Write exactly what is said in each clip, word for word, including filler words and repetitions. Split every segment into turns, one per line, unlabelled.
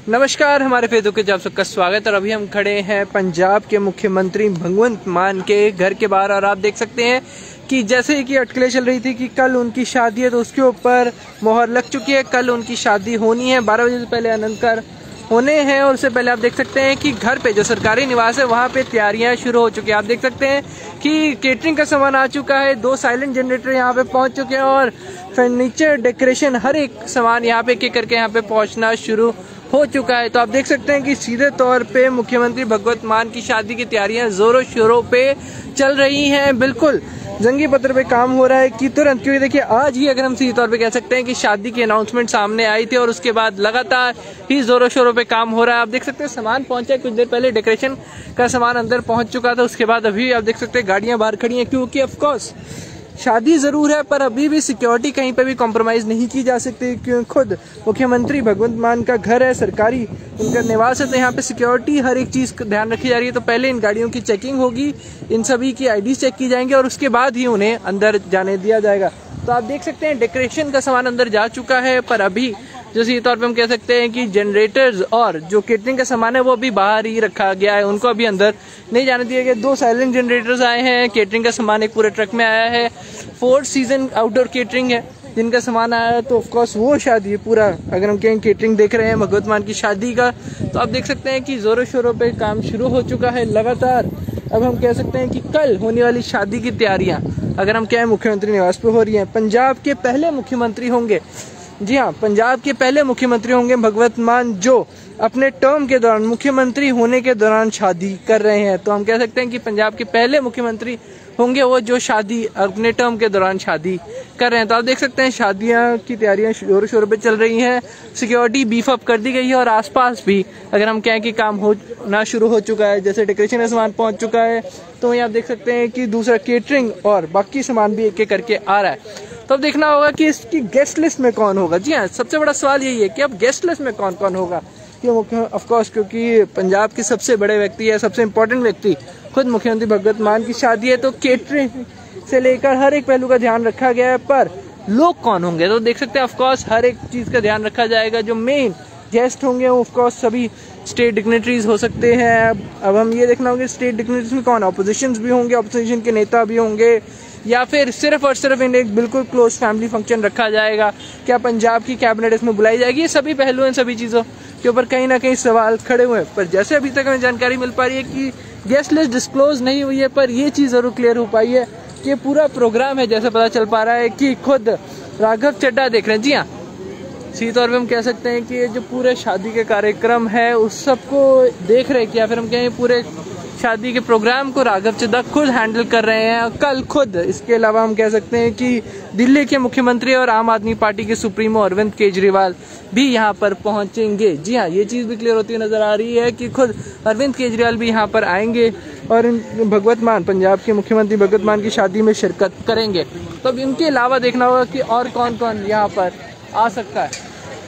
नमस्कार, हमारे फेसबुक के आप सबका स्वागत। और अभी हम खड़े हैं पंजाब के मुख्यमंत्री भगवंत मान के घर के बाहर और आप देख सकते हैं कि जैसे कि अटकलें चल रही थी कि कल उनकी शादी है तो उसके ऊपर मोहर लग चुकी है। कल उनकी शादी होनी है, बारह बजे से पहले अलंकार होने हैं और उससे पहले आप देख सकते हैं कि घर पे जो सरकारी निवास है वहाँ पे तैयारियां शुरू हो चुकी हैं। आप देख सकते हैं कि केटरिंग का सामान आ चुका है, दो साइलेंट जनरेटर यहाँ पे पहुँच चुके हैं और फर्नीचर डेकोरेशन हर एक सामान यहाँ पे एक एक करके यहाँ पे पहुँचना शुरू हो चुका है। तो आप देख सकते हैं कि सीधे तौर पे मुख्यमंत्री भगवंत मान की शादी की तैयारियां जोरों शोरों पे चल रही हैं। बिल्कुल जंगी पत्र पे काम हो रहा है कि तुरंत, क्योंकि देखिए आज ही अगर हम सीधे तौर पे कह सकते हैं कि शादी की अनाउंसमेंट सामने आई थी और उसके बाद लगातार ही जोरों शोरों पे काम हो रहा है। आप देख सकते हैं सामान पहुंचा है, कुछ देर पहले डेकोरेशन का सामान अंदर पहुंच चुका था, उसके बाद अभी आप देख सकते हैं गाड़ियां बाहर खड़ी हैं क्योंकि ऑफकोर्स शादी जरूर है पर अभी भी सिक्योरिटी कहीं पे भी कॉम्प्रोमाइज नहीं की जा सकती, क्योंकि खुद मुख्यमंत्री भगवंत मान का घर है, सरकारी उनका निवास है, तो यहाँ पे सिक्योरिटी हर एक चीज का ध्यान रखी जा रही है। तो पहले इन गाड़ियों की चेकिंग होगी, इन सभी की आईडी चेक की जाएंगे और उसके बाद ही उन्हें अंदर जाने दिया जाएगा। तो आप देख सकते हैं डेकोरेशन का सामान अंदर जा चुका है पर अभी जैसे तौर पे हम कह सकते हैं कि जनरेटर्स और जो केटरिंग का सामान है वो अभी बाहर ही रखा गया है, उनको अभी अंदर नहीं जाने दिया गया। दो साइलेंट जनरेटर्स आए हैं, केटरिंग का सामान एक पूरे ट्रक में आया है, फोर सीजन आउटडोर केटरिंग है जिनका सामान आया है। तो ऑफकोर्स वो शादी पूरा, अगर हम कहें केटरिंग देख रहे हैं भगवंत मान की शादी का, तो आप देख सकते हैं कि जोरों शोरों पे काम शुरू हो चुका है लगातार। अब हम कह सकते हैं कि कल होने वाली शादी की तैयारियां अगर हम कहें मुख्यमंत्री निवास पे हो रही हैं। पंजाब के पहले मुख्यमंत्री होंगे, जी हाँ, पंजाब के पहले मुख्यमंत्री होंगे भगवंत मान जो अपने टर्म के दौरान, मुख्यमंत्री होने के दौरान शादी कर रहे हैं। तो हम कह सकते हैं कि पंजाब के पहले मुख्यमंत्री होंगे वो जो शादी अपने टर्म के दौरान शादी कर रहे हैं। तो आप देख सकते हैं शादियां की तैयारियां जोरों शोरों पे चल रही हैं, सिक्योरिटी बीफ अप कर दी गई है और आसपास भी अगर हम कहें कि काम होना शुरू हो चुका है, जैसे डेकोरेशन का सामान पहुंच चुका है, तो वहीं आप देख सकते हैं कि दूसरा केटरिंग और बाकी सामान भी एक एक करके आ रहा है। तो अब देखना होगा कि इसकी गेस्ट लिस्ट में कौन होगा। जी हाँ, सबसे बड़ा सवाल यही है कि अब गेस्ट लिस्ट में कौन कौन होगा, ऑफकोर्स क्योंकि पंजाब के सबसे बड़े व्यक्ति है, सबसे इम्पोर्टेंट व्यक्ति खुद मुख्यमंत्री भगवंत मान की शादी है, तो केटरिंग से लेकर हर एक पहलू का ध्यान रखा गया है। पर लोग कौन होंगे तो देख सकते हैं ऑफकोर्स हर एक चीज का ध्यान रखा जाएगा। जो मेन गेस्ट होंगे वो ऑफकोर्स सभी स्टेट डिग्नेटरीज हो सकते हैं। अब अब हम ये देखना होगा स्टेट डिग्नेटरीज में कौन, ऑपोजिशन भी होंगे, ऑपोजिशन के नेता भी होंगे, या फिर सिर्फ और सिर्फ इन्हें एक बिल्कुल क्लोज फैमिली फंक्शन रखा जाएगा। क्या पंजाब की कैबिनेट इसमें बुलाई जाएगी? ये सभी पहलू हैं, सभी चीज़ों के ऊपर कहीं ना कहीं सवाल खड़े हुए हैं। पर जैसे अभी तक हमें जानकारी मिल पा रही है कि गेस्ट लिस्ट डिस्क्लोज नहीं हुई है, पर ये चीज़ जरूर क्लियर हो पाई है कि पूरा प्रोग्राम है, जैसे पता चल पा रहा है कि खुद राघव चड्ढा देख रहे हैं। जी हाँ, सीधे तौर पे हम कह सकते हैं कि ये जो पूरे शादी के कार्यक्रम है उस सबको देख रहे हैं, या फिर हम कहें पूरे शादी के प्रोग्राम को राघव चड्ढा खुद हैंडल कर रहे हैं कल खुद। इसके अलावा हम कह सकते हैं कि दिल्ली के मुख्यमंत्री और आम आदमी पार्टी के सुप्रीमो अरविंद केजरीवाल भी यहाँ पर पहुंचेंगे। जी हाँ, ये चीज़ भी क्लियर होती हुई नजर आ रही है कि खुद अरविंद केजरीवाल भी यहाँ पर आएंगे और भगवंत मान, पंजाब के मुख्यमंत्री भगवंत मान की शादी में शिरकत करेंगे। तो अब इनके अलावा देखना होगा कि और कौन कौन यहाँ पर आ सकता है।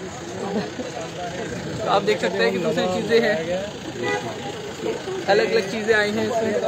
तो आप देख सकते हैं कि दूसरी चीज़ें हैं, अलग अलग चीजें आई हैं इसमें।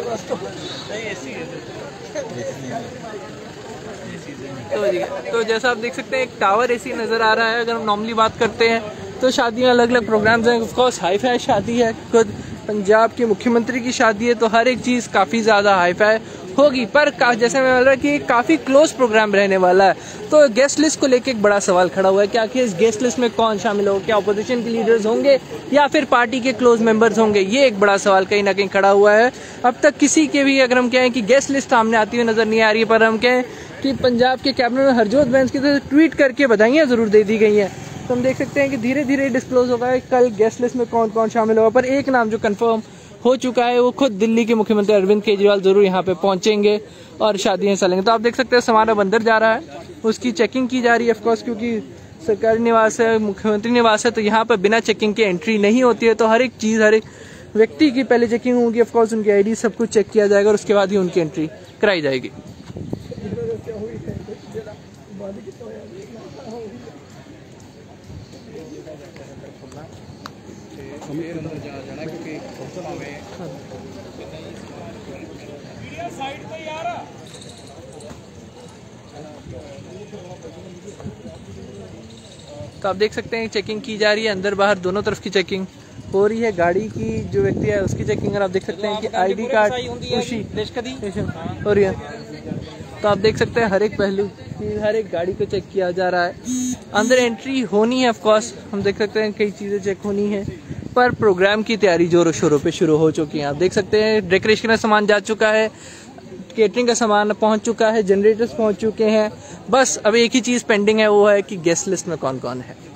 तो तो जैसा आप देख सकते हैं एक टावर एसी नजर आ रहा है। अगर हम नॉर्मली बात करते हैं तो शादियां अलग अलग प्रोग्राम्स हैं, ऑफकोर्स हाई फाई शादी है, खुद पंजाब के मुख्यमंत्री की शादी है, तो हर एक चीज काफी ज्यादा हाई फाई होगी। पर जैसे मैं बोल रहा कि काफी क्लोज प्रोग्राम रहने वाला है, तो गेस्ट लिस्ट को लेके एक बड़ा सवाल खड़ा हुआ है कि आखिर इस गेस्ट लिस्ट में कौन शामिल होगा, क्या अपोजिशन के लीडर्स होंगे या फिर पार्टी के क्लोज मेंबर्स होंगे, ये एक बड़ा सवाल कहीं ना कहीं खड़ा हुआ है। अब तक किसी के भी अगर हम कहें कि गेस्ट लिस्ट सामने आती हुई नजर नहीं आ रही है, पर हम कहें कि पंजाब के कैबिनेट में हरजोत बैंस की तरफ ट्वीट करके बधाइयां जरूर दे दी गई हैं। तो हम देख सकते हैं कि धीरे धीरे डिस्क्लोज होगा कल गेस्ट लिस्ट में कौन कौन शामिल होगा। पर एक नाम जो कंफर्म हो चुका है वो खुद दिल्ली के मुख्यमंत्री अरविंद केजरीवाल जरूर यहाँ पे पहुंचेंगे और शादियां चलेंगे। तो आप देख सकते हैं सामान अब अंदर जा रहा है, उसकी चेकिंग की जा रही है ऑफकोर्स, क्योंकि सरकारी निवास है, मुख्यमंत्री निवास है, तो यहाँ पर बिना चेकिंग के एंट्री नहीं होती है। तो हर एक चीज़, हर एक व्यक्ति की पहले चेकिंग होगी, ऑफकोर्स उनकी आईडी सब कुछ चेक किया जाएगा और उसके बाद ही उनकी एंट्री कराई जाएगी। साइड पे यार तो आप देख सकते हैं चेकिंग की जा रही है, अंदर बाहर दोनों तरफ की चेकिंग हो रही है। गाड़ी की जो व्यक्ति है उसकी चेकिंग, और आप देख सकते हैं कि आईडी कार्ड हो रही है। तो आप देख सकते हैं हर एक पहलू की हर एक गाड़ी को चेक किया जा रहा है। अंदर एंट्री होनी है, ऑफ कोर्स हम देख सकते हैं कई चीज़ें चेक होनी है, पर प्रोग्राम की तैयारी जोरों शोरों पे शुरू हो चुकी है। आप देख सकते हैं डेकोरेशन का सामान जा चुका है, केटरिंग का सामान पहुंच चुका है, जनरेटर्स पहुंच चुके हैं। बस अब एक ही चीज़ पेंडिंग है, वो है कि गेस्ट लिस्ट में कौन कौन है।